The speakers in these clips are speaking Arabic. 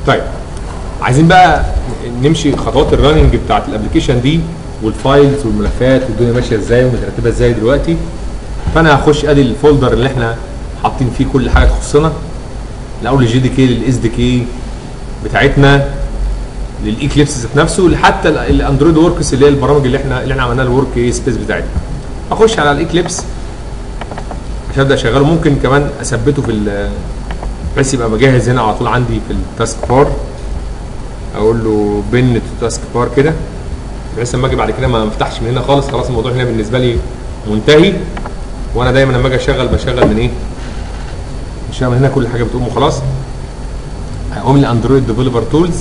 طيب عايزين بقى نمشي خطوات الرننج بتاعت الابلكيشن دي والفايلز والملفات والدنيا ماشيه ازاي ومترتبه ازاي دلوقتي. فانا هخش ادي الفولدر اللي احنا حاطين فيه كل حاجه تخصنا، الاول الجي دي كي للاس دي كي بتاعتنا للايكليبس ذات نفسه حتى الاندرويد وركس اللي هي البرامج اللي احنا عملناها الورك سبيس بتاعتنا. اخش على الايكليبس عشان ابدا اشغله، ممكن كمان اثبته في بحيث يبقى مجهز هنا على طول عندي في التاسك بار، اقول له بن تو تاسك بار كده بحيث لما اجي بعد كده ما افتحش من هنا خالص، خلاص الموضوع هنا بالنسبه لي منتهي. وانا دايما لما اجي اشغل بشغل من ايه؟ بشغل من هنا كل حاجه بتقوم وخلاص. هقوم لاندرويد ديفلوبر تولز،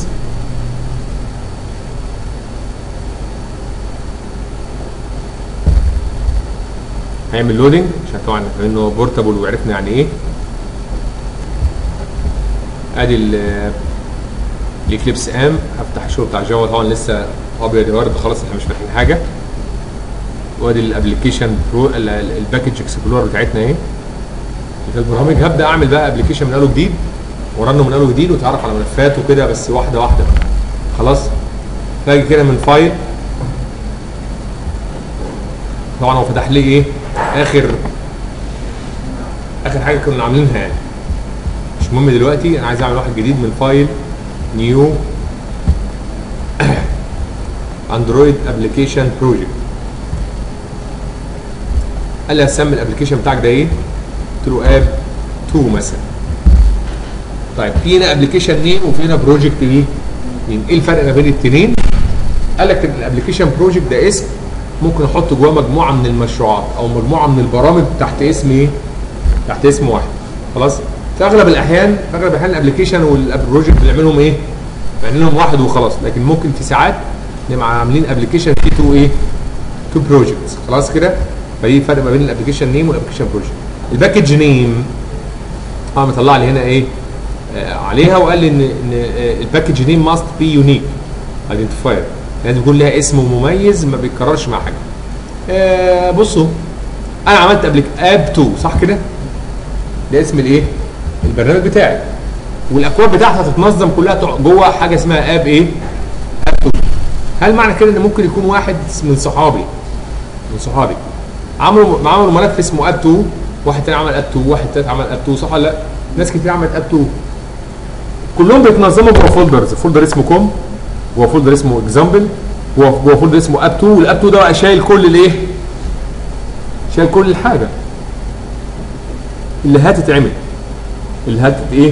هيعمل لودنج عشان طبعا لانه بورتابل وعرفنا يعني ايه. ادي الاكليبس ام، هفتح الشغل بتاع جافا طبعا لسه ابيض يا ورد خلاص احنا مش فاهمين حاجه. وادي الابلكيشن برو الباكج اكسبلور بتاعتنا اهي في البرامج. هبدا اعمل بقى ابلكيشن من اول وجديد ورنه من اول وجديد واتعرف على ملفات وكده بس واحده واحده خلاص. فاجي كده من فايل، طبعا هو فتح لي ايه؟ اخر حاجه كنا عاملينها يعني مش مهم دلوقتي. انا عايز اعمل واحد جديد من فايل نيو اندرويد ابلكيشن بروجكت. قال لي هسمي الابلكيشن بتاعك ده ايه؟ قلت له اب 2 مثلا. طيب في هنا ابلكيشن نيم وفي هنا بروجكت ايه؟ ايه الفرق ما بين الاثنين؟ قال لك ان الابلكيشن بروجكت ده اسم ممكن احط جواه مجموعه من المشروعات او مجموعه من البرامج تحت اسم ايه؟ تحت اسم واحد. خلاص؟ في اغلب الاحيان الابلكيشن والبروجكت بنعملهم ايه؟ بنعملهم واحد وخلاص، لكن ممكن في ساعات نبقى عاملين ابلكيشن فيه تو ايه؟ تو بروجكتس. خلاص كده؟ فدي فرق ما بين الابلكيشن نيم والابلكيشن بروجكت. الباكج نيم مطلع لي هنا ايه؟ عليها وقال لي ان الباكج نيم ماست بي يونيك ايدنتيفاير، لازم يكون لها اسم مميز ما بيتكررش مع حاجه. بصوا انا عملت اب 2 صح كده؟ ده اسم الايه؟ البرنامج بتاعي، والاكواد بتاعتها هتتنظم كلها جوه حاجه اسمها اب ايه؟ اب 2. هل معنى كده ان ممكن يكون واحد من صحابي عملوا ملف اسمه اب 2، واحد تاني عمل اب 2، واحد تالت عمل اب 2، صح ولا لا؟ ناس كتير عملت اب 2، كلهم بيتنظموا جوه فولدرز، فولدر اسمه كوم، جوه فولدر اسمه اكزامبل، جوه فولدر اسمه اب 2، والاب 2 ده بقى شايل كل الايه؟ شايل كل الحاجه اللي هتتعمل، اللي ايه؟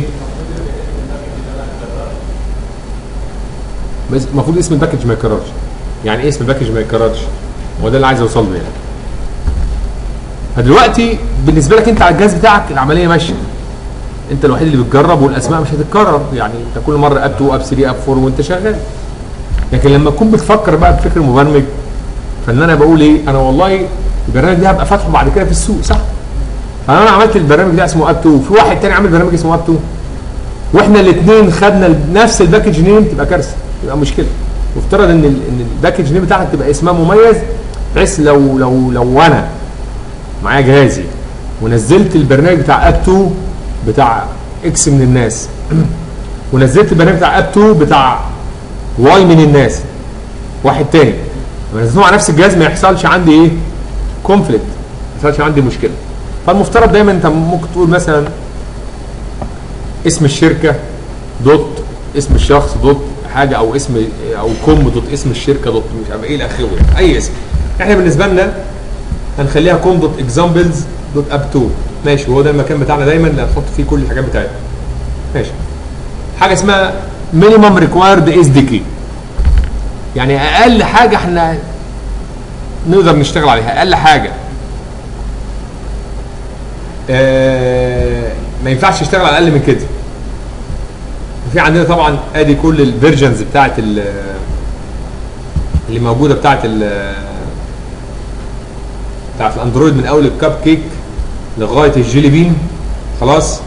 بس المفروض اسم الباكج ما يتكررش. يعني ايه اسم الباكج ما يتكررش؟ هو ده اللي عايز اوصل له يعني. فدلوقتي بالنسبه لك انت على الجهاز بتاعك العمليه ماشيه، انت الوحيد اللي بتجرب والاسماء مش هتتكرر، يعني انت كل مره اب 2 اب 3 اب 4 وانت شغال. لكن لما تكون بتفكر بقى بفكر مبرمج، فان انا بقول ايه؟ انا والله البرنامج ده هبقى فاتحه بعد كده في السوق صح؟ فانا عملت البرنامج ده اسمه اب 2، وفي واحد تاني عامل برنامج اسمه اب 2، واحنا الاثنين خدنا نفس الباكج نيم، تبقى كارثه، تبقى مشكله. وافترض ان الباكج نيم بتاعتك تبقى اسمها مميز، بحيث لو انا معايا جهازي ونزلت البرنامج بتاع اب 2 بتاع اكس من الناس ونزلت البرنامج بتاع اب 2 بتاع واي من الناس، واحد تاني لما نزلتهم على نفس الجهاز ما يحصلش عندي ايه؟ كونفليكت، ما يحصلش عندي مشكله. فالمفترض دايما انت ممكن تقول مثلا اسم الشركه دوت اسم الشخص دوت حاجه، او اسم او كوم دوت اسم الشركه دوت مش عارف ايه الى اخره يعني اي اسم. احنا بالنسبه لنا هنخليها كوم دوت اكزامبلز دوت اب 2 ماشي، وهو ده المكان بتاعنا دايما اللي هنحط فيه كل الحاجات بتاعتنا ماشي. حاجه اسمها مينيمم ريكوايرد اس دي كي، يعني اقل حاجه احنا نقدر نشتغل عليها، اقل حاجه ما ينفعش تشتغل على اقل من كده. في عندنا طبعا ادي كل الفيرجنز بتاعت اللي موجوده بتاعت الاندرويد من اول الكاب كيك لغايه الجيلي بين خلاص.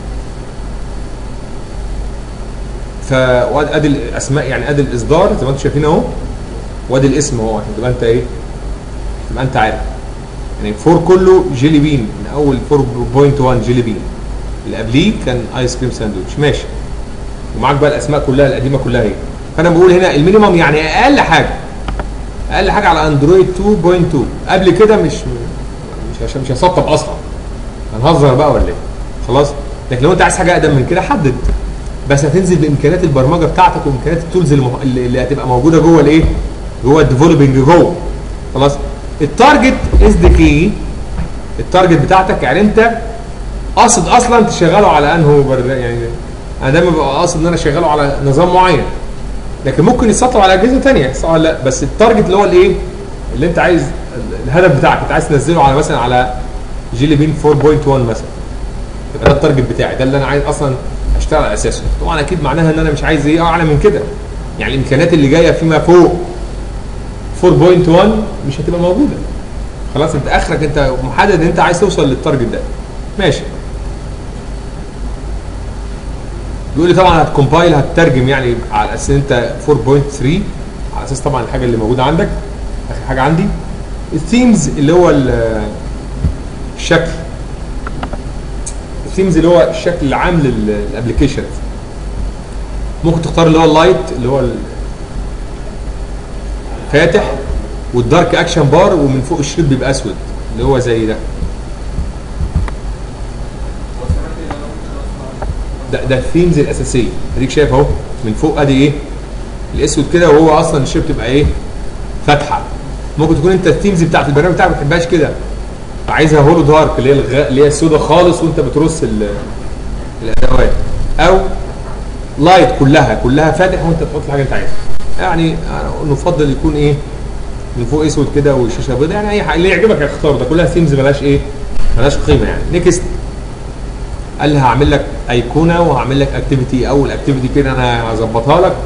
فادي الاسماء يعني ادي الاصدار زي ما انتم شايفين اهو، وادي الاسم اهو عشان تبقى انت ايه؟ تبقى انت عارف يعني فور كله جيلي بين من اول 4.1 جيلي بين، اللي قبليه كان ايس كريم ساندوتش ماشي. ومعاك بقى الاسماء كلها القديمه كلها اهي. فانا بقول هنا المينيمم يعني اقل حاجه، اقل حاجه على اندرويد 2.2. قبل كده مش هسطب اصلا، هنهزر بقى ولا ايه؟ خلاص. لكن لو انت عايز حاجه اقدم من كده حدد، بس هتنزل بامكانيات البرمجه بتاعتك وامكانيات التولز اللي هتبقى موجوده جوه الايه؟ جوه الديفلوبنج جوه. خلاص. التارجت از ذا كي. التارجت بتاعتك يعني انت قاصد اصلا تشغله على انه يعني انا دايما ببقى قاصد ان انا اشغله على نظام معين، لكن ممكن يتسطب على اجهزه ثانيه صح ولا لا؟ بس التارجت اللي هو الايه؟ اللي انت عايز الهدف بتاعك انت عايز تنزله على مثلا على جيلي بين 4.1 مثلا، يبقى ده التارجت بتاعي، ده اللي انا عايز اصلا اشتغل على اساسه. طبعا اكيد معناها ان انا مش عايز ايه اعلى من كده، يعني الامكانيات اللي جايه فيما فوق 4.1 مش هتبقى موجوده. خلاص انت اخرك انت محدد ان انت عايز توصل للتارجت ده. ماشي. بيقول لي طبعا هتكمبايل هتترجم يعني على اساس انت 4.3 على اساس طبعا الحاجه اللي موجوده عندك. اخر حاجه عندي الثيمز اللي هو الشكل. الثيمز اللي هو الشكل العام للابلكيشنز. ممكن تختار اللي هو اللايت اللي هو فاتح، والدارك اكشن بار، ومن فوق الشريط بيبقى اسود اللي هو زي ده. ده الثيمز الاساسيه. اديك شايف اهو من فوق ادي ايه؟ الاسود كده، وهو اصلا الشريط بتبقى ايه؟ فاتحه. ممكن تكون انت الثيمز بتاعت البرنامج بتاعك ما بتحبهاش كده، فعايزها هولو دارك اللي هي السوداء خالص وانت بترص الادوات، او لايت كلها فاتح وانت تحط الحاجه اللي انت عايزها. يعني انا نفضل يكون ايه؟ من فوق اسود كده والشاشه بيضاء، يعني اي حاجه اللي يعجبك اختار. ده كلها ثيمز مالهاش ايه؟ مالهاش قيمه يعني. نيكست قال لي هعمل لك ايقونه وهعمل لك اكتيفيتي. اول اكتيفيتي كده انا هظبطها لك.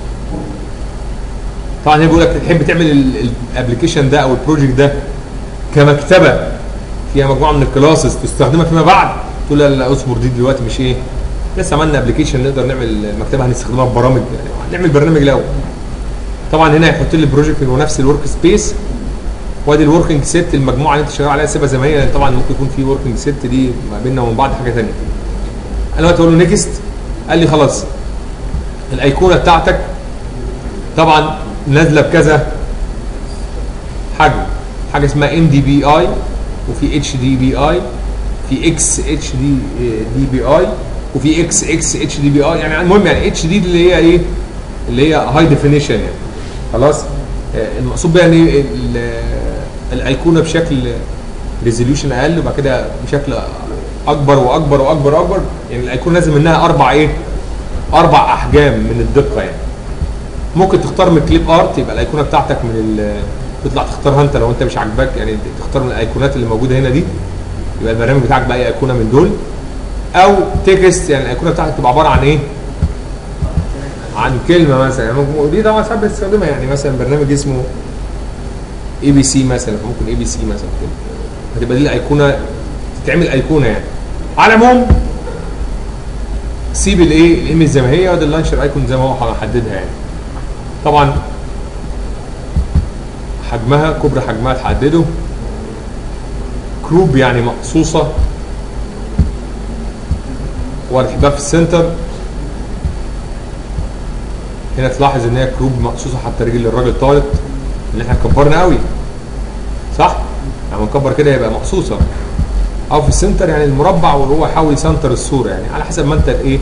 طبعا هي بيقول لك تحب تعمل الابلكيشن ده او البروجكت ده كمكتبه فيها مجموعه من الكلاسز تستخدمها فيما بعد. تقول لا اصبر دي دلوقتي مش ايه؟ لسه عملنا ابلكيشن نقدر نعمل مكتبه هنستخدمها في برامج، يعني نعمل برنامج الاول. طبعا هنا هيحط لي البروجكت هو نفس الورك سبيس، وادي الوركينج سيت المجموعه اللي انت شغال عليها سيبها زي ما هي، لان طبعا ممكن يكون في وركينج سيت دي ما بيننا وبين بعض حاجه ثانيه. انا دلوقتي اقول له نيكست، قال لي خلاص الايقونه بتاعتك طبعا نازله بكذا حجم، حاجه اسمها ام دي بي اي، وفي اتش دي بي اي، في اكس اتش دي بي اي، وفي اكس اتش دي بي اي. يعني المهم يعني اتش دي اللي هي ايه؟ اللي هي هاي ديفينيشن يعني. خلاص. المقصود بيها ان الايقونه بشكل ريزوليوشن اقل، وبعد كده بشكل اكبر واكبر واكبر واكبر. يعني الايقونه لازم منها اربع احجام من الدقه يعني. ممكن تختار من كليب ارت، يبقى الايقونه بتاعتك من تطلع تختارها انت لو انت مش عاجباك، يعني تختار من الايقونات اللي موجوده هنا دي، يبقى البرنامج بتاعك بقى ايقونه من دول. او تكست، يعني الايقونه بتاعتك تبقى عباره عن ايه؟ عن كلمه مثلا. يعني دي طبعا ساعات بنستخدمها، يعني مثلا برنامج اسمه اي بي سي مثلا، ممكن اي بي سي مثلا كده، هتبقى دي الايقونه، تتعمل ايقونه يعني. على العموم سيب الايه؟ الايمج زي ما هي، وده اللانشر ايكون زي ما هو هحددها يعني. طبعا حجمها كبر حجمها تحدده. كروب يعني مقصوصه، وهتحطها في السنتر. هنا تلاحظ ان هي كروب مقصوصه حتى رجل الراجل طارت، اللي احنا كبرنا قوي صح؟ لما نكبر كده يبقى مقصوصه. او في السنتر يعني المربع، وهو يحاول يسنتر الصوره يعني على حسب ما انت ايه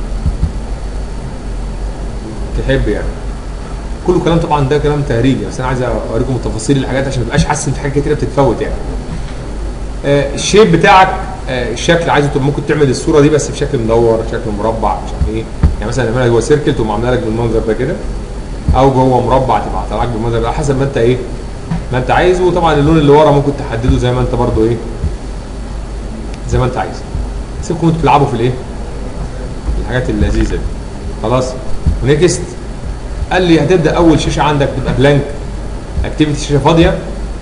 تحب يعني. كله كلام طبعا ده كلام تهريجي، بس انا عايز اوريكم تفاصيل الحاجات عشان ما تبقاش حاسس ان في حاجات كتيره بتتفوت يعني. الشيب بتاعك، الشكل عايزه ممكن تعمل الصوره دي بس بشكل مدور، شكل مربع، مش عارف ايه يعني. مثلا نعملها جوه سيركل تقوم عاملها لك بالمنظر ده كده، او جوه مربع تبقى طالعه لك بالمنظر ده، حسب ما انت ايه ما انت عايز. وطبعا اللون اللي ورا ممكن تحدده زي ما انت برضو ايه زي ما انت عايز. سيبكم انتوا تلعبوا في الايه الحاجات اللذيذه دي. خلاص. ونيكست قال لي هتبدا اول شاشه عندك تبقى بلانك اكتيفيتي، شاشه فاضيه،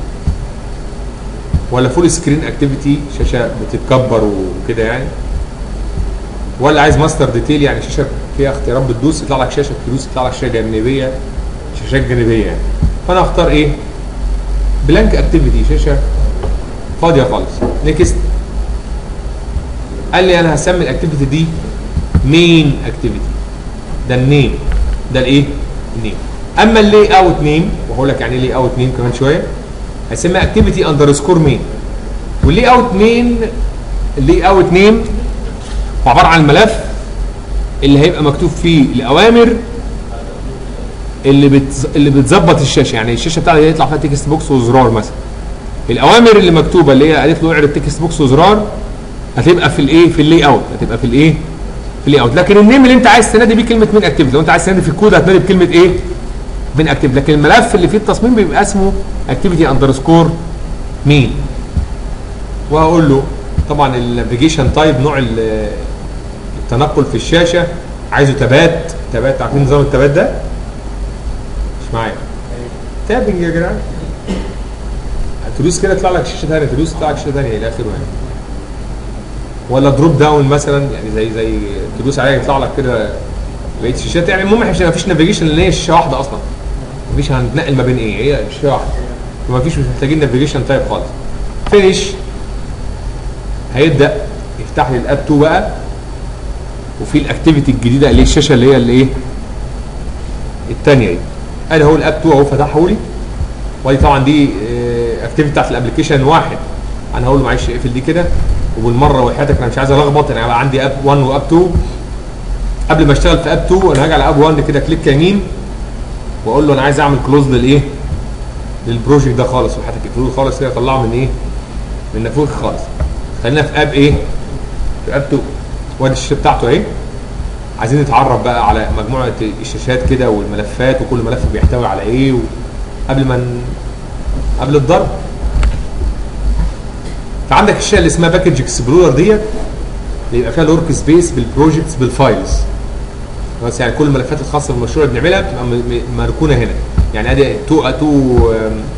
ولا فول سكرين اكتيفيتي شاشه بتتكبر وكده يعني، ولا عايز ماستر ديتيل يعني شاشه فيها اختيارات بتدوس يطلع لك شاشه، تدوس يطلع لك شاشه جانبيه، شاشات جانبيه يعني. فانا هختار ايه؟ بلانك اكتيفيتي، شاشه فاضيه خالص. نيكست قال لي انا هسمي الاكتيفيتي دي مين اكتيفيتي. ده النيم، ده الايه؟ النيم. اما اللي اوت نيم، وهقول لك يعني ايه لي اوت نيم كمان شويه، هيسميها اكتيفيتي اندرسكور مين. واللي اوت مين، اللي اوت نيم هو عباره عن الملف اللي هيبقى مكتوب فيه الاوامر اللي بتظبط الشاشه. يعني الشاشه بتاعتي يطلع فيها تكست بوكس وزرار مثلا، الاوامر اللي مكتوبه اللي هي قالت له اعرض تكست بوكس وزرار هتبقى في الايه؟ في اللي اوت، هتبقى في الايه؟ في اللي اوت. لكن النيم اللي انت عايز تنادي بيه كلمه مين اكتيف، لو انت عايز تنادي في الكود هتنادي بكلمه ايه؟ مين اكتيف. لكن الملف اللي فيه التصميم بيبقى اسمه اكتيفيتي اندرسكور مين. وهقول له طبعا النافيجيشن تايب، نوع التنقل في الشاشه عايزه تبات. تبات، عارفين نظام التبات ده؟ مش معايا تابنج يا جدعان، تدوس كده يطلع لك شاشه ثانيه، تدوس يطلع لك شاشه ثانيه الى اخره يعني. ولا دروب داون مثلا، يعني زي تدوس عليها يطلع لك كده بقيه الشاشات. يعني المهم احنا ما فيش نافيجيشن لان هي شاشه واحده اصلا، مفيش هنتنقل ما بين ايه، هي شاشه واحده، وما فيش، مش محتاجين نافيجيشن تايب خالص. فينيش هيبدا يفتح لي الاب 2 بقى، وفي الاكتيفيتي الجديده اللي هي الشاشه اللي هي الايه؟ الثانيه دي. ادي هو الاب 2 اهو فتحه لي، ودي طبعا دي اكتيفيتي بتاعت الابلكيشن واحد. انا هقول له معلش اقفل دي كده، وبالمره وحياتك انا مش عايز الخبط، انا هيبقى عندي اب 1 واب 2. قبل ما اشتغل في اب 2 انا هاجي على اب 1 كده كليك يمين واقول له انا عايز اعمل كلوز للايه؟ للبروجكت ده خالص، وحياتك اقفله خالص كده، طلعه من ايه؟ من نافوخ خالص. خلينا في اب ايه؟ في اب 2. وادي الشاشه بتاعته اهي. عايزين نتعرف بقى على مجموعه الشاشات كده والملفات، وكل ملف بيحتوي على ايه، قبل الضرب. فعندك الشاشه اللي اسمها باكج اكسبلورر ديت، بيبقى فيها الورك سبيس بالبروجكتس بالفايلز. بس يعني كل الملفات الخاصه بالمشروع اللي بنعملها بتبقى مركونه هنا. يعني ادي تو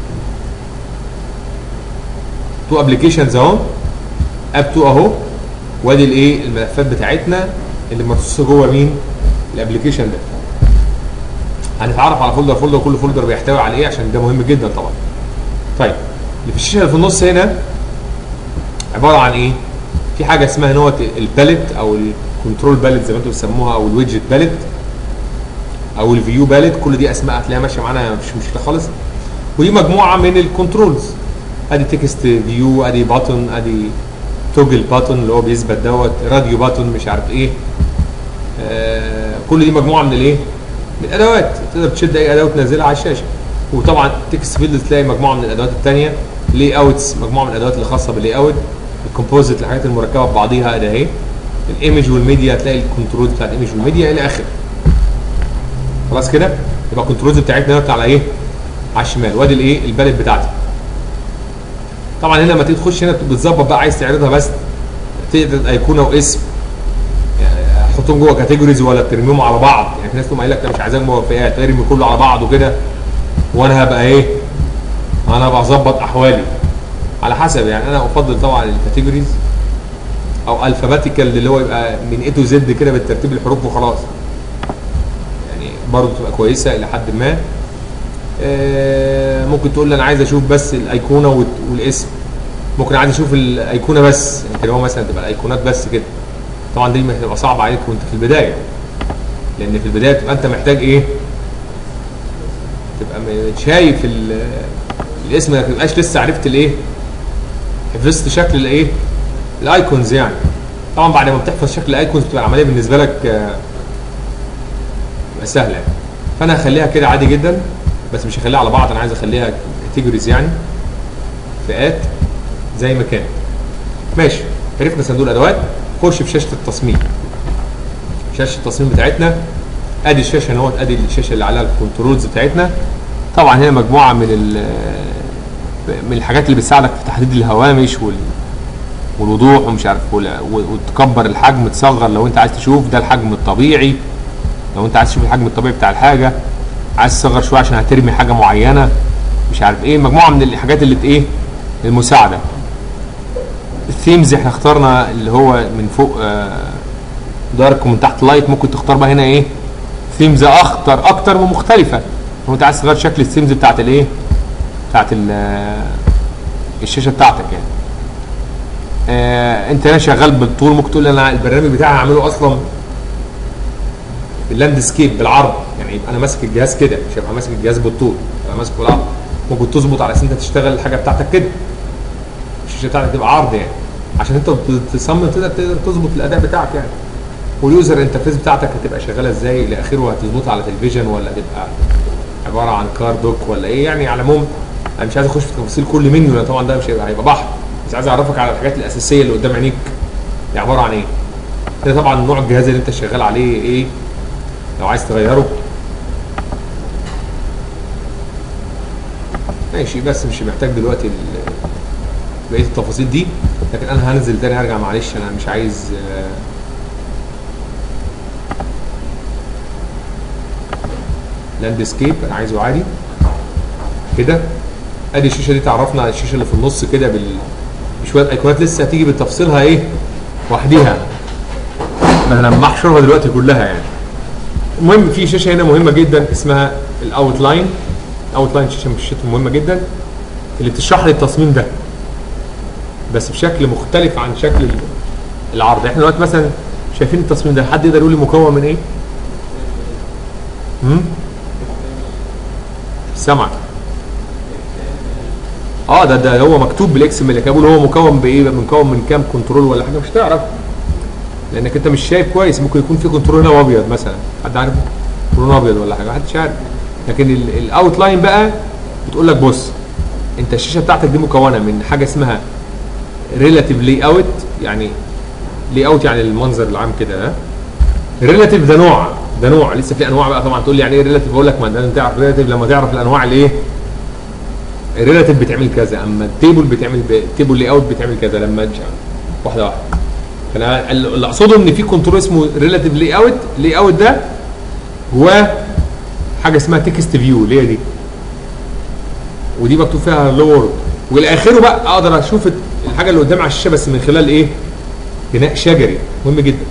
ابلكيشنز اهو، اب 2 اهو، وادي الايه؟ الملفات بتاعتنا اللي مرصوصه جوه مين؟ الابلكيشن ده. هنتعرف على فولدر وكل فولدر بيحتوي على ايه عشان ده مهم جدا طبعا. طيب اللي في الشاشه اللي في النص هنا عباره عن ايه؟ في حاجه اسمها نوت الباليت او الكنترول باليت زي ما انتم بتسموها، او الويدجت باليت او الفيو باليت. كل دي اسماء هتلاقيها ماشيه معانا مفيش مشكله خالص. ودي مجموعه من الكنترولز، ادي تكست فيو، ادي باتون، ادي توجل باتون اللي هو بيثبت دوت، راديو باتون، مش عارف ايه. كل دي مجموعه من الايه؟ من الادوات. تقدر تشد اي اداه وتنزلها على الشاشه. وطبعا تكست فيلد تلاقي مجموعه من الادوات الثانيه، لي اوتس مجموعه من الادوات اللي خاصه باللي اوت، الكومبوزيت الحاجات المركبه ببعضيها ادي اهي، الايمج والميديا تلاقي الكنترول بتاع الايمج والميديا الى اخره. خلاص كده؟ يبقى الكنترولز بتاعتنا على ايه؟ على الشمال. وادي الايه؟ الباليت بتاعتي. طبعا هنا لما تيجي تخش هنا بتظبط بقى، عايز تعرضها بس تقدر ايقونه واسم، يعني تحطهم جوه كاتيجوريز ولا ترميهم على بعض. يعني في ناس تقوم قايل لك انا مش عايزاهم جوه فئات، ارمي كله على بعضه كده وانا هبقى ايه؟ انا هبقى اظبط احوالي على حسب. يعني انا افضل طبعا الكاتيجوريز او الفابيتيكال اللي هو يبقى من اي تو زد كده بالترتيب الحروف وخلاص. يعني برضه تبقى كويسه الى حد ما. ممكن تقول لي انا عايز اشوف بس الايقونه والاسم، ممكن عايز اشوف الايقونه بس، يمكن هو مثلا تبقى الايقونات بس كده. طبعا دي هتبقى صعبه عليك وانت في البدايه، لان في البدايه تبقى انت محتاج ايه؟ تبقى شايف الاسم، ما تبقاش لسه عرفت الايه؟ حفظت شكل الايه؟ الايكونز يعني. طبعا بعد ما بتحفظ شكل الايكونز بتبقى العمليه بالنسبه لك بتبقى سهله يعني. فانا هخليها كده عادي جدا، بس مش هخليها على بعض، انا عايز اخليها كاتيجوريز يعني فئات زي ما كانت. ماشي، عرفنا صندوق الادوات. خش في شاشه التصميم. شاشه التصميم بتاعتنا ادي الشاشه اهوت، ادي الشاشه اللي عليها الكنترولز بتاعتنا. طبعا هنا مجموعه من الحاجات اللي بتساعدك في تحديد الهوامش والوضوح ومش عارف، وتكبر الحجم، تصغر لو انت عايز تشوف ده الحجم الطبيعي، لو انت عايز تشوف الحجم الطبيعي بتاع الحاجه، عايز تصغر شويه عشان هترمي حاجه معينه مش عارف ايه. مجموعه من الحاجات اللي ايه؟ المساعده. الثيمز احنا اخترنا اللي هو من فوق دارك ومن تحت لايت. ممكن تختار بقى هنا ايه؟ ثيمز اكتر ومختلفه لو انت عايز تغير شكل الثيمز بتاعت الايه؟ بتاعت الشاشه بتاعتك يعني. انت هنا شغال بالطول، ممكن تقول انا البرنامج بتاعي هعمله اصلا باللاندسكيب بالعرض، يعني يبقى انا ماسك الجهاز كده، مش هبقى ماسك الجهاز بالطول، يبقى ماسكه بالعرض. ممكن تظبط على اساس انت تشتغل الحاجه بتاعتك كده، الشاشه بتاعتك تبقى عرض يعني، عشان انت تصمم تقدر تظبط الاداء بتاعك يعني. واليوزر انترفيس بتاعتك هتبقى شغاله ازاي الى اخره، هتظبطها على تلفزيون ولا هتبقى عباره عن كار دوك ولا ايه يعني. على العموم انا مش عايز اخش في تفاصيل كل منيو لان طبعا ده مش هيبقى بحر، بس عايز اعرفك على الحاجات الاساسيه اللي قدام عينيك هي عباره عن ايه. ده طبعا نوع الجهاز اللي انت شغال عليه ايه، لو عايز تغيره ماشي، بس مش محتاج دلوقتي بقيه التفاصيل دي. لكن انا هنزل تاني هرجع، معلش انا مش عايز لاندسكيب، انا عايزه عادي كده. ادي الشاشه دي تعرفنا على الشاشه اللي في النص كده بشويه ايقونات لسه هتيجي بتفصيلها ايه وحديها، انا لما احشرها دلوقتي كلها يعني. المهم في شاشه هنا مهمه جدا اسمها الاوت لاين. الاوت لاين شاشه من الشاشات المهمه جدا اللي بتشرح لي التصميم ده بس بشكل مختلف عن شكل العرض. احنا دلوقتي مثلا شايفين التصميم ده، حد يقدر يقول لي مكون من ايه؟ سمعك. ده هو مكتوب بالاكس ام ال، كان بيقول هو مكون بايه؟ مكون من كام كنترول ولا حاجه، مش تعرف لانك انت مش شايف كويس. ممكن يكون في كنترول هنا ابيض مثلا، حد عارف؟ كنترول ابيض ولا حاجه، محدش عارف. لكن الاوت لاين بقى بتقول لك بص، انت الشاشه بتاعتك دي مكونه من حاجه اسمها ريلاتيف لاي اوت، يعني لاي اوت يعني المنظر العام كده. ها ريلاتيف ده نوع لسه في انواع بقى طبعا. تقول لي يعني ايه ريلاتيف؟ اقول لك ما انت تعرف ريلاتيف لما تعرف الانواع اللي ايه. الريلاتيف بتعمل كذا، اما التيبل بتعمل التيبل لاي اوت بتعمل كذا. لما واحده واحده، فانا اللي اقصده ان في كنترول اسمه ريلاتيف لاي اوت. لاي اوت ده جواه حاجه اسمها تكست فيو اللي هي دي، ودي مكتوب فيها هلو وورد، والى اخره بقى اقدر اشوف الحاجه اللي قدامي على الشاشه بس من خلال ايه؟ بناء شجري مهم جدا.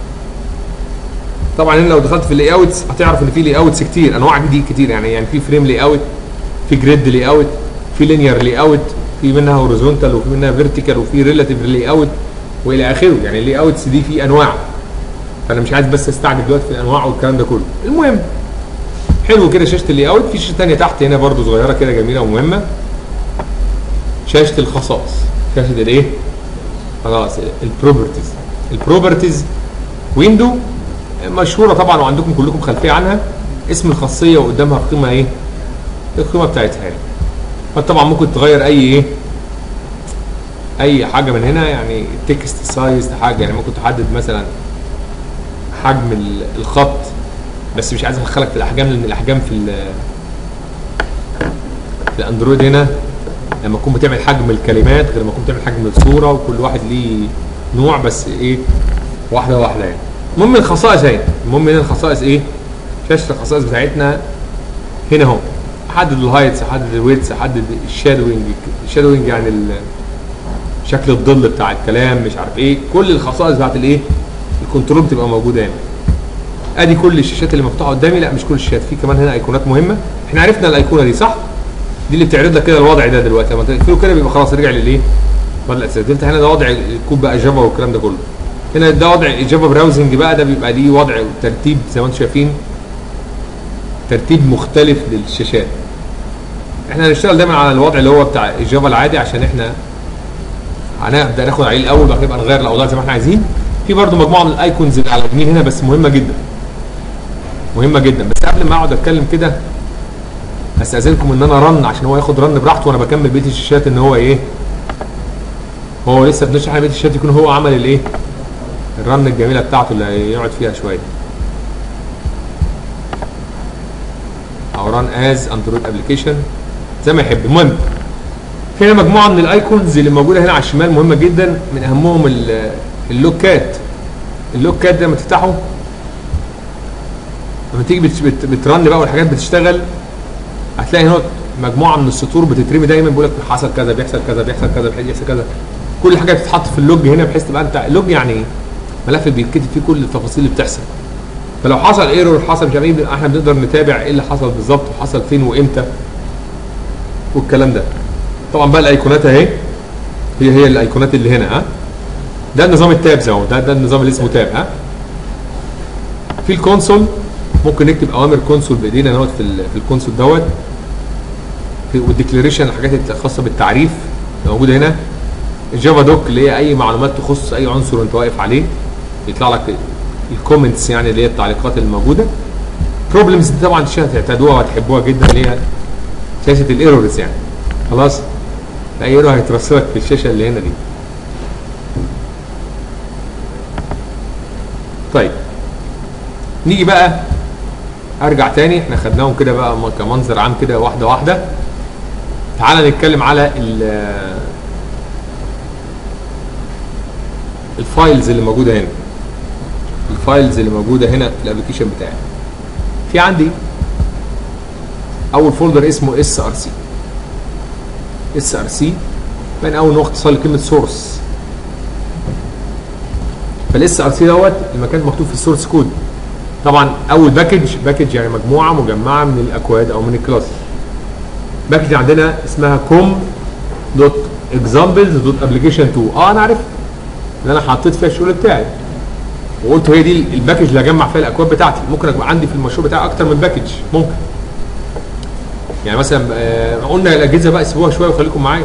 طبعا هنا لو دخلت في اللاي اوتس هتعرف ان في لاي اوتس كتير، انواع دي كتير يعني في فريم لاي اوت، في جريد لاي اوت، في لينير لاي اوت، في منها هوريزونتال وفي منها فيرتيكال وفي ريلاتيف لاي اوت والى اخره. يعني اللاي اوتس دي في انواع، فانا مش عايز بس استعجل دلوقتي في الانواع والكلام ده كله. المهم حلو كده شاشه اللاي اوت. في شاشه ثانيه تحت هنا برده صغيره كده جميله ومهمه، شاشه الخصائص، شاشه الايه؟ خلاص البروبرتيز ويندو مشهوره طبعا وعندكم كلكم خلفيه عنها. اسم الخاصيه وقدامها القيمه ايه؟ القيمه بتاعتها يعني. فطبعا ممكن تغير اي حاجه من هنا، يعني التكست سايز حاجه، يعني ممكن تحدد مثلا حجم الخط، بس مش عايز ادخلك في الاحجام لان الاحجام في الاندرويد هنا لما تكون بتعمل حجم الكلمات غير لما تكون بتعمل حجم الصوره، وكل واحد ليه نوع بس ايه واحده واحده يعني. المهم الخصائص اهي. المهم هنا الخصائص ايه؟ شاشه الخصائص بتاعتنا هنا اهو. احدد الهايتس، احدد الويتس، احدد الشادوينج يعني شكل الظل بتاع الكلام، مش عارف ايه. كل الخصائص بتاعت الايه؟ الكنترول بتبقى موجوده هنا. ادي كل الشاشات اللي مفتوحه قدامي. لا مش كل الشاشات، في كمان هنا ايقونات مهمه. احنا عرفنا الايقونه دي صح؟ دي اللي بتعرض لك كده الوضع ده دلوقتي. لما تقفله كده بيبقى خلاص رجع للايه؟ ولا الاساسيات. هنا ده وضع الكود بقى جافا والكلام ده كله. هنا ده وضع جافا براوزنج بقى، ده بيبقى ليه وضع وترتيب زي ما انتم شايفين، ترتيب مختلف للشاشات. احنا هنشتغل دايما على الوضع اللي هو بتاع الجافا العادي عشان احنا هنبدا ناخد عليه الاول، بعد كده نبقى نغير الاوضاع زي ما احنا عايزين. في برده مجموعه من الايكونز اللي على اليمين هنا بس مهمه جدا، مهمه جدا. بس قبل ما اقعد اتكلم كده استاذنكم ان انا رن عشان هو ياخد رن براحته وانا بكمل بقيه الشاشات، ان هو ايه، هو لسه بنشرح بقيه الشاشات يكون هو عمل الايه، الرن الجميله بتاعته اللي هيقعد فيها شويه، او ران از اندرويد ابلكيشن زي ما يحب. المهم في هنا مجموعه من الايكونز اللي موجوده هنا على الشمال مهمه جدا. من اهمهم اللوكات. اللوكات ده لما تفتحه لما تيجي بترن بقى والحاجات بتشتغل، هتلاقي هنا مجموعه من السطور بتترمي دايما بيقول لك حصل كذا، بيحصل كذا، بيحصل كذا، بيحصل كذا. كل حاجه بتتحط في اللوج هنا بحيث تبقى انت اللوج يعني ملف بيتكتب فيه كل التفاصيل اللي بتحصل. فلو حصل ايرور، حصل مش عارف ايه، احنا بنقدر نتابع ايه اللي حصل بالظبط وحصل فين وامتى والكلام ده. طبعا بقى الايقونات اهي هي الايقونات اللي هنا. ها ده نظام التابز اهو، ده النظام اللي اسمه تاب. ها في الكونسول ممكن نكتب اوامر كونسول بايدينا اهوت في الكونسول دوت، والديكلاريشن الحاجات الخاصه بالتعريف موجوده هنا. الجافا دوك اللي هي اي معلومات تخص اي عنصر انت واقف عليه، يطلع لك الكومنتس يعني اللي هي التعليقات الموجوده. بروبلمز دي طبعا هتعتادوها وهتحبوها جدا، اللي هي شاشه الايرورز يعني. خلاص، اي ايرور هيترسلك في الشاشه اللي هنا دي. طيب نيجي بقى، ارجع تاني، احنا خدناهم كده بقى كمنظر عام كده واحده واحده. تعالى نتكلم على الفايلز اللي موجوده هنا. الفايلز اللي موجوده هنا في الابلكيشن بتاعي، في عندي اول فولدر اسمه اس ار سي. اس ار سي من اول نقطه اختصار لكلمه سورس. فالاس ار سي دوت المكان مكتوب في السورس كود. طبعا اول باكج يعني مجموعه مجمعه من الاكواد او من الكلاس. باكج عندنا اسمها com.examples.application2. انا عارف ان انا حطيت فيها الشغل بتاعي وقلت هي دي الباكج اللي هجمع فيها الاكواد بتاعتي. ممكن يبقى عندي في المشروع بتاعي اكتر من باكج، ممكن يعني مثلا قلنا الاجهزه بقى سيبوها شويه وخليكم معايا.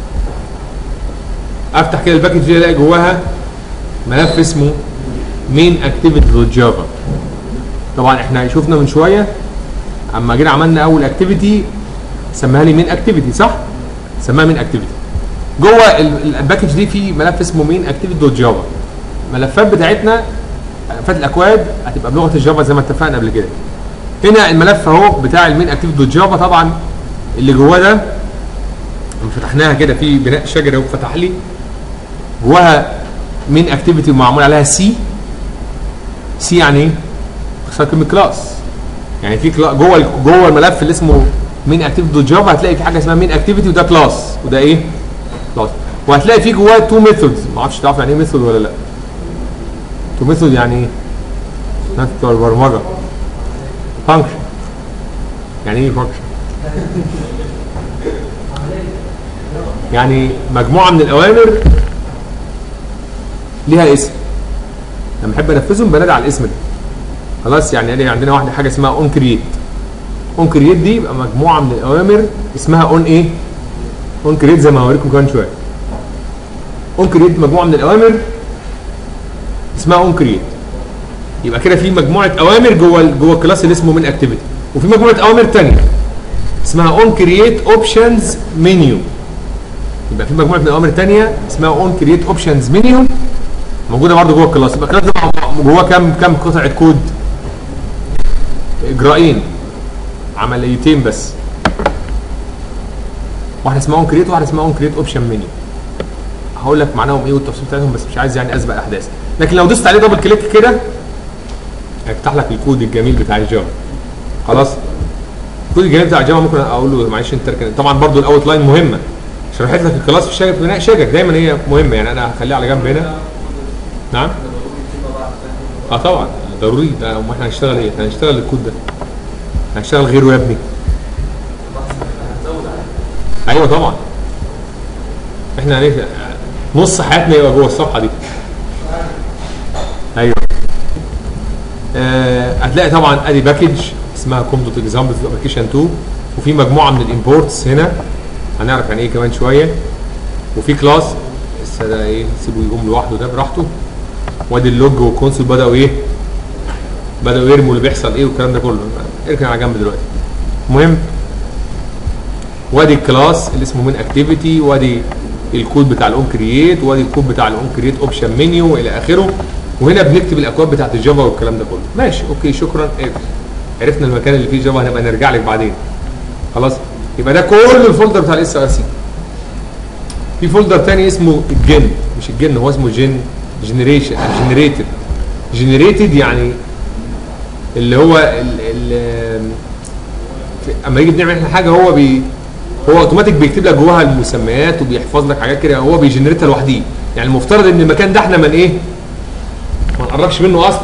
افتح كده الباكج دي الاقي جواها ملف اسمه main.activity.java. طبعا احنا شفنا من شويه اما جينا عملنا اول اكتيفيتي سماها لي main.activity، صح؟ سماها main.activity. جوه الباكج دي في ملف اسمه main.activity.java. الملفات بتاعتنا ملفات الاكواد هتبقى بلغه الجافا زي ما اتفقنا قبل كده. هنا الملف اهو بتاع main.activity.java، طبعا اللي جواه ده لما فتحناها كده في بناء شجره وفتح لي جواها main.activity ومعمول عليها سي يعني ايه؟ اختصار كلمه كلاس. يعني في جوه الملف اللي اسمه main.activity.java هتلاقي في حاجه اسمها main.activity وده كلاس وده ايه؟ كلاس. وهتلاقي في جواه تو ميثودز. ما اعرفش تعرف يعني ايه ميثود ولا لا؟ تو ميثود يعني ايه؟ ناس بتوع البرمجه. فانكشن. يعني ايه فانكشن؟ يعني مجموعه من الاوامر ليها اسم. لما احب انفذهم بنادي على الاسم ده. خلاص، يعني عندنا واحده حاجه اسمها اون كرييت. اون كرييت دي يبقى مجموعه من الاوامر اسمها اون ايه؟ اون كرييت زي ما هوريكم كمان شويه. اون كرييت مجموعه من الاوامر اسمها اون كرييت. يبقى كده في مجموعه اوامر جوه الكلاس اللي اسمه main.activity، وفي مجموعه اوامر ثانيه اسمها اون كرييت اوبشنز منيو. يبقى في مجموعه من الاوامر ثانيه اسمها اون كرييت اوبشنز منيو موجوده برضه جوه الكلاس. يبقى الكلاس ده جواه كام قطعه كود؟ اجراءين، عمليتين بس. واحده اسمها اون كرييت وواحده اسمها اون كرييت اوبشن منيو. هقول لك معناهم ايه والتفصيل بتاعتهم، بس مش عايز يعني اسبق الاحداث. لكن لو دوست عليه دبل كليك كده هيفتح لك الكود الجميل بتاع الجافا. خلاص، الكود الجميل بتاع الجافا ممكن اقول له معلش انت طبعا برضو الاوت لاين مهمه. شرحت لك الكلاس في شجره بناء شجر دايما هي مهمه، يعني انا هخليها على جنب هنا. نعم؟ طبعا ضروري. ده امال احنا هنشتغل ايه؟ احنا هنشتغل الكود ده، هنشتغل غيره يا ابني. ايوه طبعا، احنا نص حياتنا يبقى جوه الصفحه دي. ايوه. هتلاقي طبعا ادي باكج اسمها com.examples.application2، وفي مجموعه من الامبورتس هنا هنعرف يعني ايه كمان شويه، وفي كلاس لسه ده ايه سيبه يقوم لوحده ده براحته. وادي اللوج والكونسول بداوا يرموا اللي بيحصل ايه والكلام ده كله. اركن على جنب دلوقتي. المهم، وادي الكلاس اللي اسمه main.activity، وادي الكود بتاع الاون كرييت، وادي الكود بتاع الاون كرييت اوبشن منيو الى اخره. وهنا بنكتب الاكواد بتاعت الجافا والكلام ده كله. ماشي، اوكي، شكرا. عرفنا المكان اللي فيه جافا، هنبقى نرجع لك بعدين. خلاص، يبقى ده كل الفولدر بتاع الاس ار سي. في فولدر ثاني اسمه الجن، مش الجن، هو اسمه جنريتد يعني اللي هو اما يجي بنعمل احنا حاجه هو اوتوماتيك بيكتب لك جواها المسميات وبيحفظ لك حاجات كده، هو بيجنريتها لوحده. يعني المفترض ان المكان ده احنا ما نقربش منه اصلا.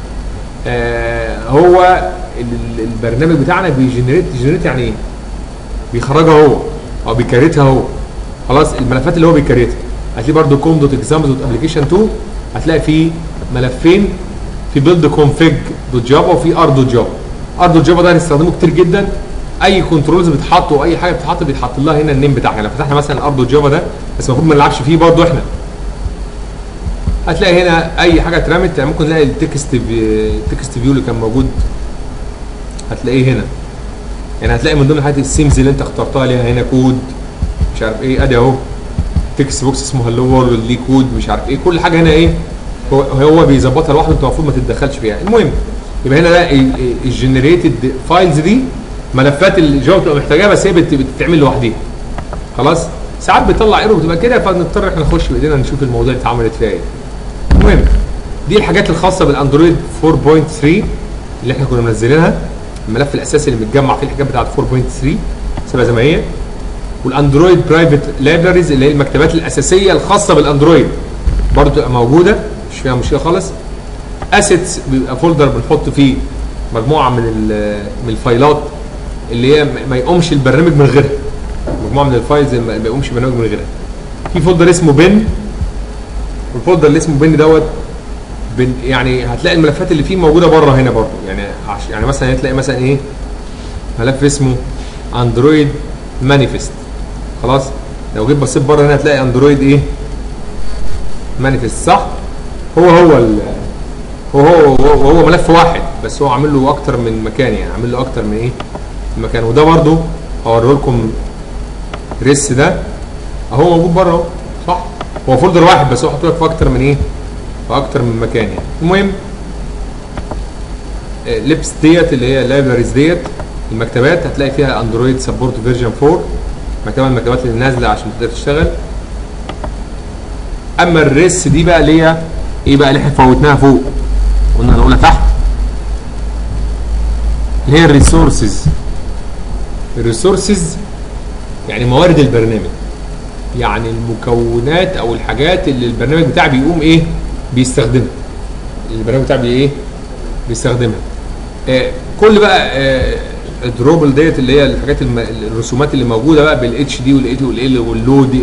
هو البرنامج بتاعنا بيجنريت يعني ايه؟ بيخرجها هو او بيكريتها هو. خلاص، الملفات اللي هو بيكريتها هتلاقي برده com.examples.application2. هتلاقي فيه ملفين، في build config دوت جافا وفي ار دوت جافا. ار دوت جافا ده هنستخدمه كتير جدا. اي كنترولز بتتحط واي حاجه بيتحط لها هنا النيم بتاعها. لو فتحنا مثلا ار دوت جافا ده، بس المفروض ما نلعبش فيه برضه احنا. هتلاقي هنا اي حاجه اترمت، يعني ممكن نلاقي التكست فيو اللي كان موجود هتلاقيه هنا. يعني هتلاقي من ضمن الحاجات السيمز اللي انت اخترتها ليها هنا كود مش عارف ايه، ادي اهو تكست بوكس اسمه هلو وورلد ليه كود مش عارف ايه، كل حاجه هنا ايه هو بيظبطها لوحده، انت المفروض ما تتدخلش فيها. المهم يبقى هنا ده الجنريتد فايلز دي ملفات الجافا بتبقى محتاجاها، بس هي بتتعمل لوحدها. خلاص ساعات بيطلع ايرور بتبقى كده، فنضطر احنا نخش بايدينا نشوف الموضوع اللي اتعملت فيها ايه. المهم دي الحاجات الخاصه بالاندرويد 4.3 اللي احنا كنا منزلينها. الملف الاساسي اللي متجمع فيه الحاجات بتاعت 4.3 سيبها زي ما هي. والاندرويد برايفت لايبراريز اللي هي المكتبات الاساسيه الخاصه بالاندرويد برضه تبقى موجوده، مش فيها مشكله خالص. اسيتس بيبقى فولدر بنحط فيه مجموعه من الفايلات اللي هي ما يقومش البرنامج من غيرها، مجموعه من الفايلز اللي ما يقومش البرنامج من غيرها. في فولدر اسمه بن، والفولدر اللي اسمه بن دوت يعني هتلاقي الملفات اللي فيه موجوده بره هنا برضه. يعني مثلا هتلاقي مثلا ايه ملف اسمه اندرويد مانيفست. خلاص لو جيت بصيت بره هنا هتلاقي اندرويد ايه مانيفست، صح؟ هو ملف واحد، بس هو عامل له اكتر من مكان، يعني عامل له اكتر من ايه مكان. وده برضه هوريه لكم. ريس ده اهو موجود بره اهو، صح؟ هو فولدر واحد بس هو حاطط لك في اكتر من ايه، في اكتر من مكان يعني. المهم ليبس ديت اللي هي اللايبراريز ديت المكتبات هتلاقي فيها اندرويد سبورت فيرجن 4، مكتبه من المكتبات اللي نازله عشان تقدر تشتغل. اما الريس دي بقى اللي هي ايه بقى اللي احنا فوتناها فوق، قلنا هنقولها تحت، اللي هي الريسورسز. الريسورسز يعني موارد البرنامج، يعني المكونات او الحاجات اللي البرنامج بتاعي بيقوم ايه بيستخدمها. البرنامج بتاعي ايه بيستخدمها. كل بقى الدروبل ديت اللي هي الحاجات الرسومات اللي موجوده بقى بالاتش دي والاي والال واللو دي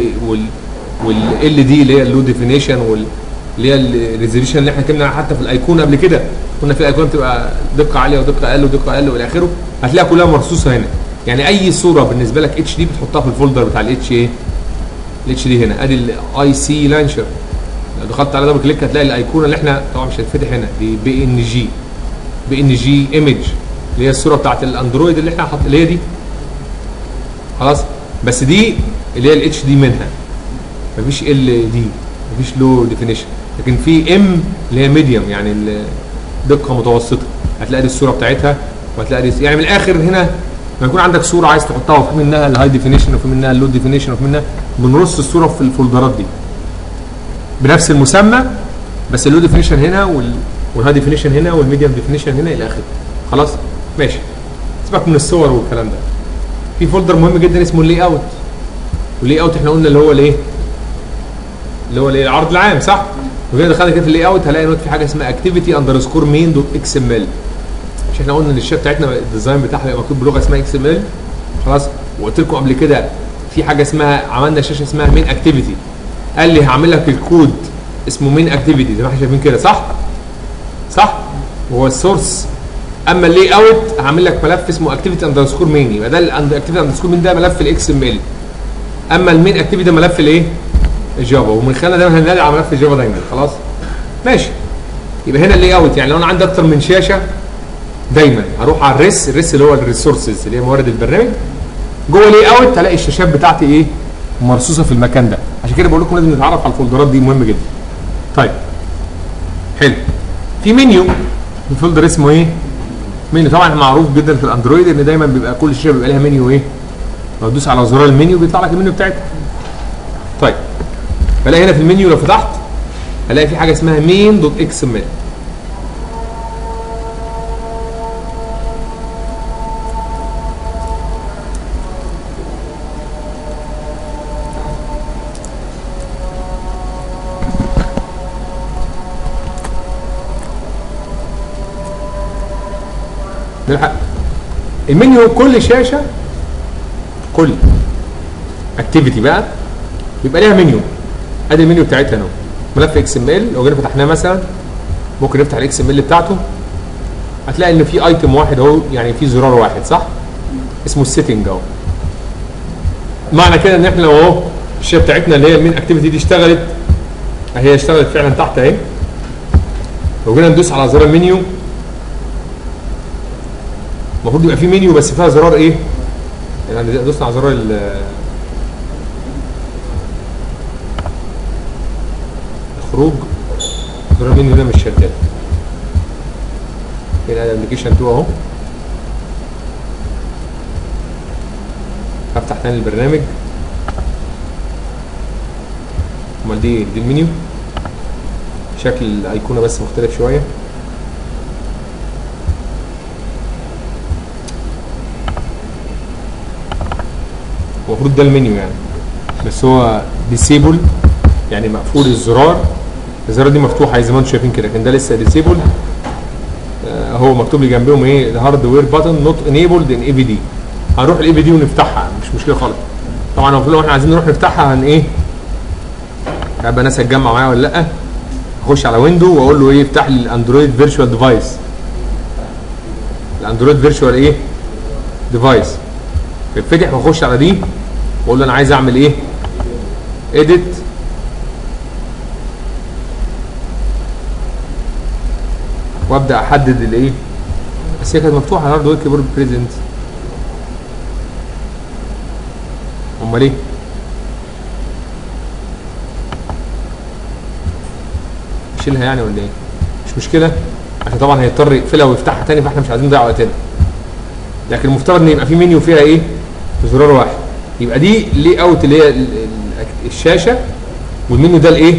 والال دي اللي هي اللو ديفينيشن اللي هي الريزوليوشن اللي احنا اتكلمنا حتى في الايقونه قبل كده. قلنا في الايقونه بتبقى دقه عاليه ودقه اقل ودقه اقل والى اخره، هتلاقيها كلها مرصوصه هنا. يعني اي صوره بالنسبه لك اتش دي بتحطها في الفولدر بتاع الاتش ايه؟ الاتش دي هنا. ادي الاي سي لانشر، لو دخلت على دبل كليك هتلاقي الايقونه اللي احنا طبعا مش هتفتح هنا، دي بي ان جي ايمج اللي هي الصوره بتاعت الاندرويد اللي احنا اللي هي دي. خلاص بس دي اللي هي الاتش دي منها، مفيش ال دي، مفيش لو ديفينيشن. لكن في ام اللي هي ميديوم يعني دقه متوسطه، هتلاقي دي الصوره بتاعتها وهتلاقي دي. يعني من الاخر هنا لما يكون عندك صوره عايز تحطها وفي منها الهاي ديفينيشن وفي منها اللو ديفينيشن وفي منها، بنرص الصوره في الفولدرات دي بنفس المسمى، بس اللو ديفينيشن هنا والهاي ديفينيشن هنا والميديوم ديفينيشن هنا الى اخره. خلاص ماشي، سيبك من الصور والكلام ده. في فولدر مهم جدا اسمه اللي اوت. واللي اوت احنا قلنا اللي هو الايه؟ اللي هو العرض العام، صح؟ وكده دخلنا كده في اللي اوت هلاقي نوت في حاجه اسمها اكتيفيتي اندرسكور مين دوت اكس ام ال. مش احنا قلنا ان الشاشه بتاعتنا الديزاين بتاعها يبقى مكتوب بلغه اسمها اكس ام ال؟ خلاص، وقلت لكم قبل كده في حاجه اسمها، عملنا شاشه اسمها مين اكتيفيتي، قال لي هعمل لك الكود اسمه مين اكتيفيتي زي ما احنا شايفين كده، صح؟ صح؟ وهو السورس. اما اللي اوت هعمل لك ملف اسمه اكتيفيتي اندرسكور مين، يبقى ده الاكتيفيتي اندرسكور مين ده ملف الاكس ام ال. اما المين اكتيفيتي ده ملف الايه؟ الجافا، ومن خلالنا دايما هننادي على ملف الجافا دايما. خلاص؟ ماشي. يبقى هنا اللي اوت يعني لو انا عندي اكتر من شاشه دايما هروح على الريس اللي هو الريسورسز اللي هي موارد البرنامج. جوه اللي اوت هلاقي الشاشات بتاعتي ايه؟ مرصوصه في المكان ده. عشان كده بقول لكم لازم نتعرف على الفولدرات دي، مهم جدا. طيب حلو. في منيو، الفولدر اسمه ايه؟ منيو. طبعا معروف جدا في الاندرويد ان دايما بيبقى كل شاشه بيبقى لها منيو ايه؟ لو تدوس على زرار المنيو بيطلع لك المنيو بتاعتها. طيب بلاقي هنا في المنيو لو فتحت هلاقي في حاجه اسمها مين دوت اكس ام ال. نلحق المنيو. كل شاشه كل اكتيفيتي بقى بيبقى ليها منيو. ادي المنيو بتاعتها اهو، ملف اكس ام ال. لو جينا فتحناه مثلا ممكن نفتح الاكس ام ال بتاعته هتلاقي ان في ايتم واحد اهو، يعني في زرار واحد صح؟ اسمه السيتنج اهو. معنى كده ان احنا لو اهو الشاشه بتاعتنا اللي هي المين اكتيفيتي دي اشتغلت، هي اشتغلت فعلا تحت اهي. لو جينا ندوس على زرار المنيو، المفروض يبقى في منيو بس فيها زرار ايه؟ يعني دوسنا على زرار الخروج، زرار المنيو ده مش شغال. هنا الابلكيشن 2 اهو. هفتح تاني البرنامج. امال دي المنيو، شكل الايقونه بس مختلف شويه. المفروض ده المنيو يعني، بس هو ديسيبل يعني مقفول الزرار دي مفتوحه زي ما انتم شايفين كده، لكن ده لسه ديسيبل. هو مكتوب لي جنبهم ايه؟ الهاردوير باتن نوت انيبلد ان اي في دي. هنروح الاي في دي ونفتحها مش مشكله خالص. طبعا المفروض لو احنا عايزين نروح نفتحها هن ايه؟ هيبقى ناس هتجمع معايا ولا لا؟ اخش على ويندو واقول له ايه؟ افتح لي الاندرويد فيرتشوال ديفايس. الاندرويد فيرتشوال ايه؟ ديفايس. يتفتح واخش على دي واقول له انا عايز اعمل ايه؟ اديت وابدا احدد الايه؟ بس هي كانت مفتوحه الهاردوير كيبورد بريزنت. امال ايه؟ اشيلها يعني ولا ايه؟ مش مشكله، عشان طبعا هيضطر يقفلها ويفتحها تاني، فاحنا مش عايزين نضيع وقتنا. لكن المفترض ان يبقى في منيو فيها ايه؟ زرار واحد. يبقى دي لي اوت اللي هي الشاشه، والمنيو ده الايه؟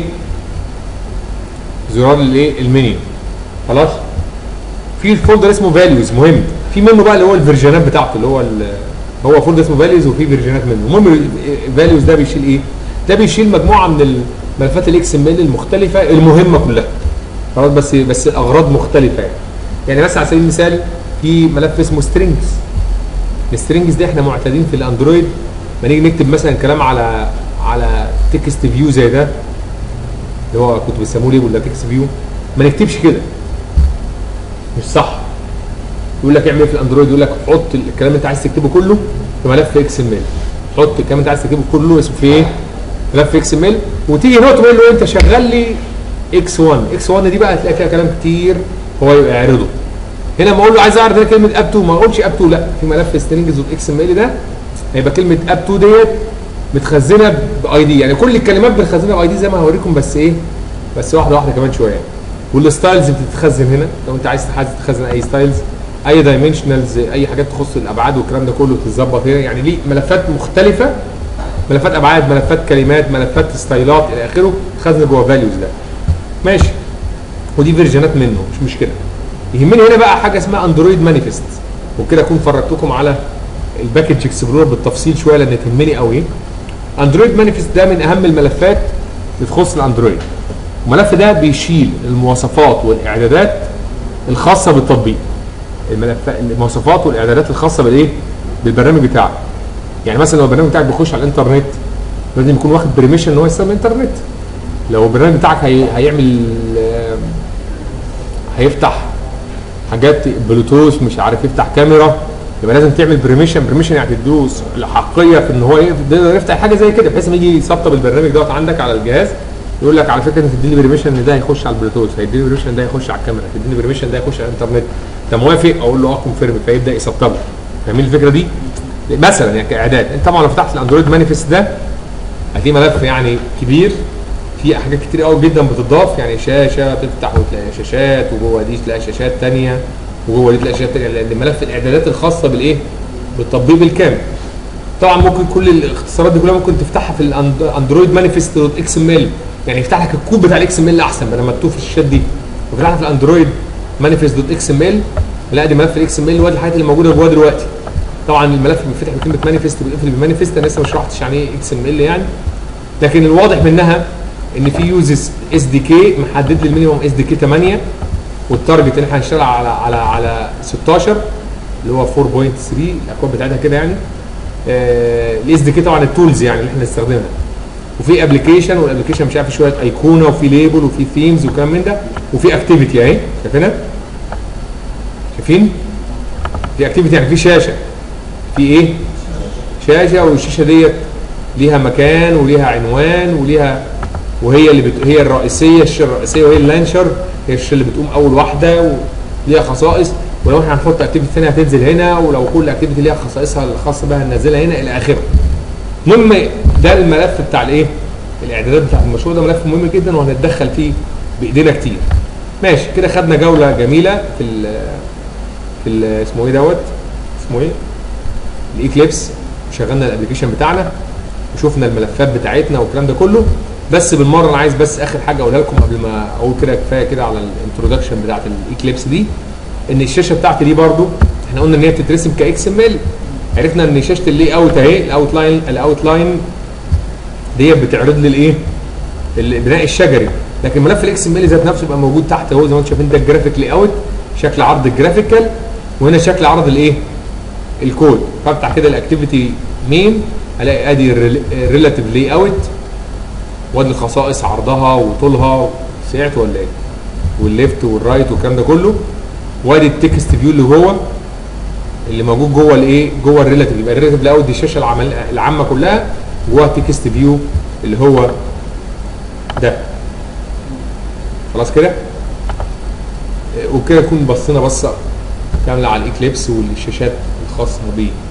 زرار الايه؟ المنيو. خلاص؟ في الفولدر اسمه فاليوز مهم، في منه بقى اللي هو الفيرجنات بتاعته، اللي هو فولدر اسمه فاليوز وفي فيرجنات منه. المهم الفاليوز ده بيشيل ايه؟ ده بيشيل مجموعه من الملفات الاكس ام ال المختلفه المهمه كلها. خلاص؟ بس الاغراض مختلفه يعني مثلا على سبيل المثال في ملف اسمه سترينجز. السترينجز دي احنا معتادين في الاندرويد ما نيجي نكتب مثلا كلام على تكست فيو زي ده، اللي هو كنت بيسموه ليه ولا تكست فيو، ما نكتبش كده، مش صح. يقول لك اعمل ايه في الاندرويد؟ يقول لك حط الكلام اللي انت عايز تكتبه كله في ملف اكس ام ال. حط الكلام اللي انت عايز تكتبه كله اسمه في ايه؟ ملف اكس ام ال. وتيجي هنا تقول له انت شغل لي اكس 1. اكس 1 دي بقى هتلاقي فيها كلام كتير هو يبقى يعرضه. هنا ما اقول له عايز اعرض كلمه اب 2 ما اقولش اب 2، لا، في ملف سترينجز والاكس ام ال ده هيبقى كلمه اب 2 ديت متخزنه باي دي، يعني كل الكلمات بنخزنها باي دي زي ما هوريكم، بس ايه؟ بس واحده واحده كمان شويه. والستايلز بتتخزن هنا لو انت عايز تخزن اي ستايلز، اي دايمنشنالز، اي حاجات تخص الابعاد والكلام ده كله تتظبط هنا. يعني ليه ملفات مختلفه، ملفات ابعاد، ملفات كلمات، ملفات ستايلات الى اخره تتخزن جوه فاليوز ده. ماشي. ودي فيرجنات منه مش مشكله. يهمني هنا بقى حاجه اسمها اندرويد مانيفست، وكده اكون فرجتكم على الباكج اكسبلورر بالتفصيل شويه لان تهمني قوي. اندرويد مانيفست ده من اهم الملفات اللي تخص الاندرويد. الملف ده بيشيل المواصفات والاعدادات الخاصه بالتطبيق. المواصفات والاعدادات الخاصه بالايه؟ بالبرنامج بتاعك. يعني مثلا لو البرنامج بتاعك بيخش على الانترنت لازم يكون واخد بريميشن ان هو يستخدم الانترنت. لو البرنامج بتاعك هيعمل هيفتح حاجات بلوتوث، مش عارف يفتح كاميرا، يبقى لازم تعمل بريميشن يعني تدوس الحقيه في ان هو يقدر يفتح حاجه زي كده، بحيث لما يجي يسطب البرنامج دوت عندك على الجهاز يقول لك على فكره انت تديني بريميشن ان ده هيخش على البلوتوث، هيديني بريميشن ان ده هيخش على الكاميرا، هيديني بريميشن ده هيخش على الانترنت. انت موافق؟ اقول له كونفيرم، فيبدا يسطبه. فاهمين الفكره دي؟ مثلا يعني كاعداد. انت طبعا لو فتحت الاندرويد مانيفست ده هتلاقي ملف يعني كبير فيه حاجات كتير قوي جدا بتضاف، يعني شاشه تفتح وتلاقي شاشات، وجوه دي تلاقي شاشات ثانيه، وجوه دي تلاقي شاشات ثانيه، لان ملف الاعدادات الخاصه بالايه؟ بالتطبيق بالكامل. طبعا ممكن كل الاختصارات دي كلها ممكن تفتحها في الاندرويد مانيفست دوت اكس ام ال، يعني يفتح لك الكود بتاع الاكس ام ال احسن بدل ما تكتب في الشاشات دي. وفتحها في الاندرويد مانيفست دوت اكس ام ال، لا دي ملف الاكس ام ال وادي الحاجات اللي موجوده جوه دلوقتي. طبعا الملف بيتفتح بكلمه مانيفست وبيقفل بمانيفست، انا لسه ما شرحتش يعني ايه اكس ام ال يعني. لكن الواضح منها ان في يوزز اس دي كي محدد لي المينيمم اس دي كي 8، والتارجت اللي احنا هنشتغل على 16 اللي هو 4.3 الاكواد بتاعتها كده يعني. الاس دي كي طبعا التولز يعني اللي احنا بنستخدمها. وفي ابلكيشن، والابلكيشن مش عارف شويه ايقونه وفي ليبل وفي ثيمز وكلام من ده، وفي اكتيفيتي اهي شايفينها؟ شايفين؟ في اكتيفيتي يعني في شاشه، في ايه؟ شاشه، والشاشه ديت ليها مكان وليها عنوان وليها، وهي اللي هي الرئيسيه، الشاشه الرئيسيه، وهي اللانشر، هي الشاشه اللي بتقوم اول واحده وليها خصائص، ولو احنا هنحط اكتيفيتي ثانيه هتنزل هنا، ولو كل اكتيفيتي ليها خصائصها الخاصه بها هننزلها هنا الى اخره. المهم ده الملف بتاع الايه؟ الاعدادات بتاعت المشروع، ده ملف مهم جدا وهنتدخل فيه بايدينا كتير. ماشي كده، خدنا جوله جميله في اسمه ايه دوت، اسمه ايه؟ الايكليبس، وشغلنا الابلكيشن بتاعنا وشفنا الملفات بتاعتنا والكلام ده كله. بس بالمره انا عايز بس اخر حاجه اقولها لكم قبل ما اقول كده كفايه كده على الانترودكشن بتاعت الايكليبس دي، ان الشاشه بتاعتي دي برضو احنا قلنا ان هي بتترسم كاكس ام ال. عرفنا ان شاشه اللي اوت اهي، الاوت لاين ديت بتعرض لي الايه؟ البناء الشجري، لكن ملف الاكس ام ال ذات نفسه يبقى موجود تحت اهو زي ما انتم شايفين. ده الجرافيك لاي اوت، شكل عرض الجرافيكال، وهنا شكل عرض الايه؟ الكود. فافتح كده الاكتيفيتي مين، الاقي ادي الريلاتيف لاي اوت، وادي الخصائص عرضها وطولها، سعت ولا ايه؟ والليفت والرايت والكلام ده كله، وادي التكست فيو اللي موجود جوه الايه؟ جوه الريلاتيف. يبقى الريلاتيف لاي اوت دي الشاشه العامه كلها، جوه التكست فيو اللي هو ده. خلاص كده؟ وكده نكون بصينا بصه كامله على الاكليبس والشاشات الخاصه بيه.